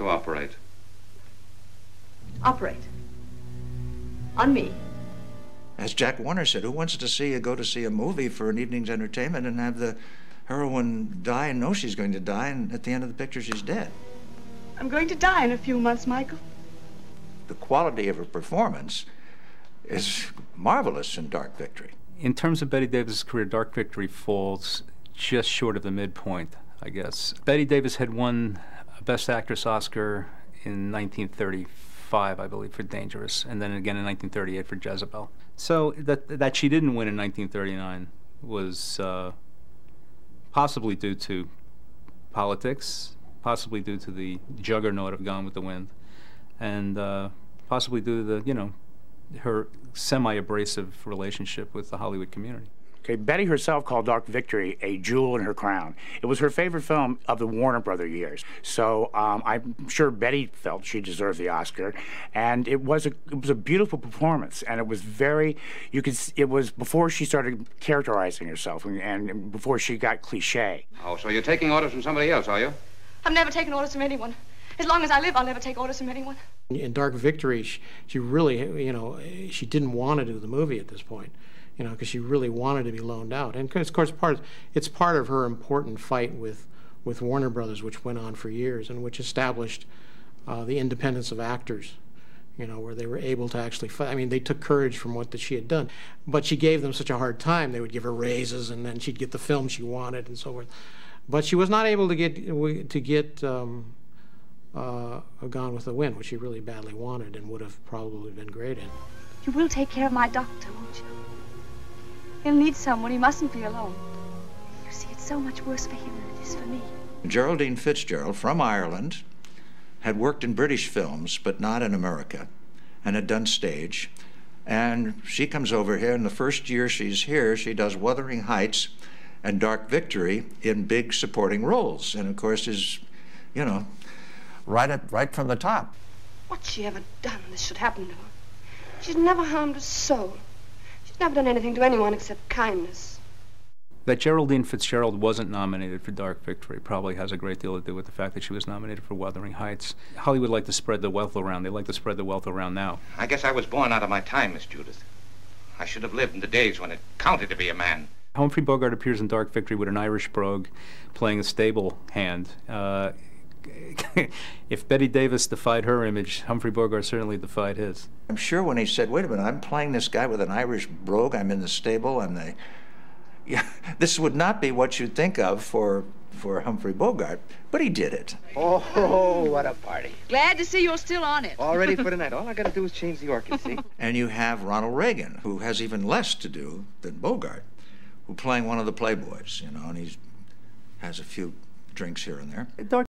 to operate. Operate? On me? As Jack Warner said, who wants to see you go to see a movie for an evening's entertainment and have the heroine die and know she's going to die, and at the end of the picture she's dead? I'm going to die in a few months, Michael. The quality of her performance is marvelous in Dark Victory. In terms of Bette Davis' career, Dark Victory falls just short of the midpoint, I guess. Bette Davis had won a Best Actress Oscar in 1935, I believe, for Dangerous, and then again in 1938 for Jezebel. So that she didn't win in 1939 was possibly due to politics, possibly due to the juggernaut of Gone with the Wind, and possibly due to the, you know, her semi-abrasive relationship with the Hollywood community. Okay, Bette herself called Dark Victory a jewel in her crown. It was her favorite film of the Warner Brother years. So I'm sure Bette felt she deserved the Oscar, and it was a beautiful performance. And it was very, it was before she started characterizing herself and before she got cliche. Oh, so you're taking orders from somebody else, are you? I've never taken orders from anyone. As long as I live, I'll never take orders from anyone. In Dark Victory, she really, you know, she didn't want to do the movie at this point, you know, because she really wanted to be loaned out. And of course, it's part of her important fight with Warner Brothers, which went on for years and which established the independence of actors, you know, where they were able to actually fight. I mean, they took courage from what she had done, but she gave them such a hard time. They would give her raises, and then she'd get the film she wanted and so forth. But she was not able to get Gone with the Wind, which she really badly wanted and would have probably been great in. You will take care of my doctor, won't you? He'll need someone. He mustn't be alone. You see, it's so much worse for him than it is for me. Geraldine Fitzgerald, from Ireland, had worked in British films, but not in America, and had done stage. And she comes over here, and the first year she's here, she does Wuthering Heights and Dark Victory in big supporting roles. And of course is, you know, right from the top. What's she ever done this should happen to her? She's never harmed a soul. She's never done anything to anyone except kindness. That Geraldine Fitzgerald wasn't nominated for Dark Victory probably has a great deal to do with the fact that she was nominated for Wuthering Heights. Hollywood liked to spread the wealth around. They like to spread the wealth around now. I guess I was born out of my time, Miss Judith. I should have lived in the days when it counted to be a man. Humphrey Bogart appears in Dark Victory with an Irish brogue playing a stable hand. If Bette Davis defied her image, Humphrey Bogart certainly defied his. I'm sure when he said, wait a minute, I'm playing this guy with an Irish brogue, I'm in the stable, yeah, this would not be what you'd think of for Humphrey Bogart, but he did it. Oh, what a party. Glad to see you're still on it. All ready for tonight. All I gotta do is change the orchid, see? And you have Ronald Reagan, who has even less to do than Bogart, who playing one of the playboys, you know, and he has a few drinks here and there.